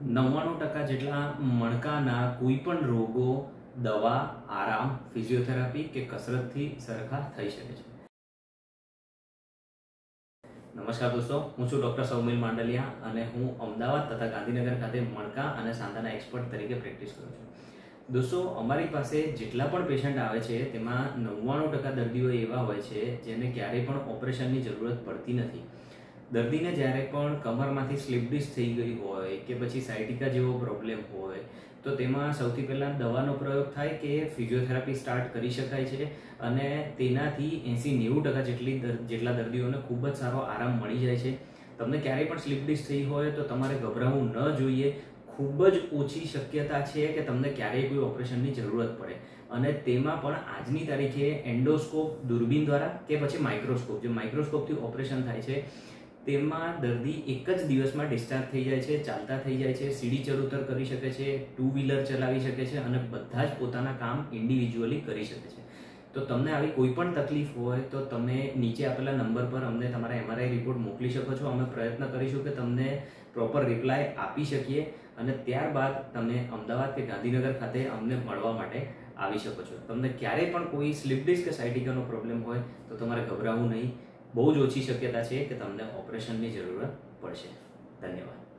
99% જેટલા મણકાના કોઈ પણ રોગો દવા, આરામ, ફિઝિયોથેરાપી કે કસરતથી સરખા થઈ શકે છે। નમસ્કાર દોસ્તો, હું છું ડૉક્ટર સૌમિલ માંડલિયા અને હું અમદાવાદ તથા ગાંધીનગર ખાતે મણકા અને સાંધાના એક્સપર્ટ તરીકે પ્રેક્ટિસ કરું છું। દોસ્તો, અમારી પાસે જેટલા પણ પેશન્ટ આવે છે તેમાં 99% દર્દીઓ એવા હોય છે જેને ક્યારેય પણ ઓપરેશનની જરૂરત પડતી નથી। દર્દીને જ્યારે પણ કમરમાંથી સ્લીપ ડિસ્ક થઈ ગઈ હોય કે પછી સાયટિકા જેવો પ્રોબ્લેમ હોય તો તેમાં સૌથી પહેલાં દવાનો પ્રયોગ થાય કે ફિઝિયોથેરાપી સ્ટાર્ટ કરી શકાય છે અને તેનાથી 80-90% જેટલા દર્દીઓને ખૂબ જ સારો આરામ મળી જાય છે। તમને ક્યારેય પણ સ્લીપ ડિસ્ક થઈ હોય તો તમારે ગભરાવું ન જોઈએ। ખૂબ જ ઓછી શક્યતા છે કે તમને ક્યારેય કોઈ ઓપરેશનની જરૂરત પડે અને તેમાં પણ આજની તારીખે એન્ડોસ્કોપ, દૂરબીન દ્વારા કે પછી માઇક્રોસ્કોપ, જે માઇક્રોસ્કોપથી ઓપરેશન થાય છે તેમાં દર્દી એક જ દિવસમાં ડિસ્ચાર્જ થઈ જાય છે, ચાલતા થઈ જાય છે, સીડી ચડઉતર કરી શકે છે, 2 વ્હીલર ચલાવી શકે છે અને બધા જ પોતાના કામ ઇન્ડિવિજ્યુઅલી કરી શકે છે। તો તમને આવી કોઈ પણ તકલીફ હોય તો તમે નીચે આપેલા નંબર પર અમને તમારા MRI રિપોર્ટ મોકલી શકો છો। અમે પ્રયત્ન કરીશું કે તમને પ્રોપર રિપ્લાય આપી શકીએ અને ત્યારબાદ તમે અમદાવાદ કે ગાંધીનગર ખાતે અમને મળવા માટે આવી શકો છો। તમને ક્યારેય પણ કોઈ સ્લીપ ડિસ્ક કે સાયટિકાનો પ્રોબ્લેમ હોય તો તમારે ગભરાવું નહીં। બહુ જ ઓછી શક્યતા છે કે તમને ઓપરેશનની જરૂરત પડશે। ધન્યવાદ।